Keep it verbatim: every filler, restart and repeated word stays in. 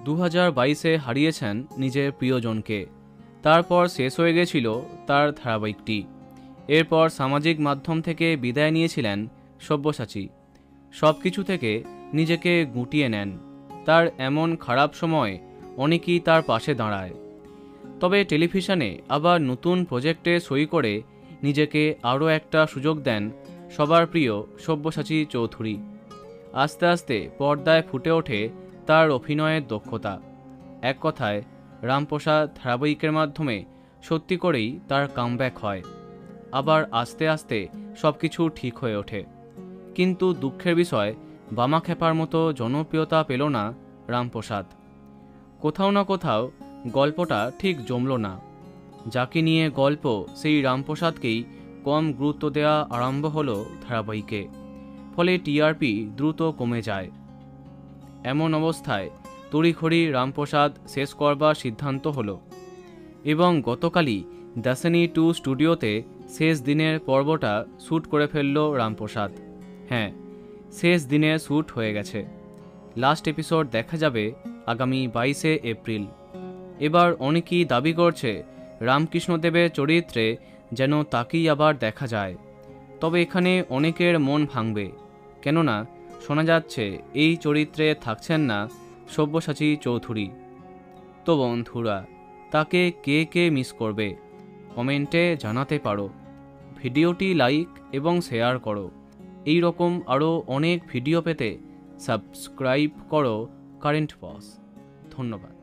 দু হাজার বাইশে হারিয়েছেন নিজের প্রিয়জনকে। তারপর শেষ হয়ে গেছিল তার ধারাবাহিকটি। এরপর সামাজিক মাধ্যম থেকে বিদায় নিয়েছিলেন সব্যসাচী। সব কিছু থেকে নিজেকে গুটিয়ে নেন। তার এমন খারাপ সময় অনেকেই তার পাশে দাঁড়ায়। তবে টেলিভিশনে আবার নতুন প্রজেক্টে সই করে নিজেকে আরও একটা সুযোগ দেন সবার প্রিয় সব্যসাচী চৌধুরী। আস্তে আস্তে পর্দায় ফুটে ওঠে তার অভিনয়ের দক্ষতা। এক কথায় রামপ্রসাদ ধারাবাহিকের মাধ্যমে সত্যি করেই তার কামব্যাক হয়। আবার আস্তে আস্তে সব কিছু ঠিক হয়ে ওঠে। কিন্তু দুঃখের বিষয়, বামাখ্যাপার মতো জনপ্রিয়তা পেল না রামপ্রসাদ। কোথাও না কোথাও গল্পটা ঠিক জমল না। যাকে নিয়ে গল্প সেই রামপ্রসাদকেই কম গুরুত্ব দেওয়া আরম্ভ হলো ধারাবাহিকে। ফলে টিআরপি দ্রুত কমে যায়। এমন অবস্থায় তড়িঘড়ি রামপ্রসাদ শেষ করবার সিদ্ধান্ত হলো এবং গতকালই দাসেনি টু স্টুডিওতে শেষ দিনের পর্বটা শ্যুট করে ফেলল রামপ্রসাদ। হ্যাঁ, শেষ দিনে শ্যুট হয়ে গেছে। লাস্ট এপিসোড দেখা যাবে আগামী বাইশে এপ্রিল। এবার অনেকেই দাবি করছে রামকৃষ্ণদেবের চরিত্রে যেন তাকেই আবার দেখা যায়। তবে এখানে অনেকের মন ভাঙবে, কেননা শোনা যাচ্ছে এই চরিত্রে থাকছেন না সব্যসাচী চৌধুরী। তো বন্ধুরা, তাকে কে কে মিস করবে কমেন্টে জানাতে পারো। ভিডিওটি লাইক এবং শেয়ার করো। এই রকম আরও অনেক ভিডিও পেতে সাবস্ক্রাইব করো কারেন্ট পজ। ধন্যবাদ।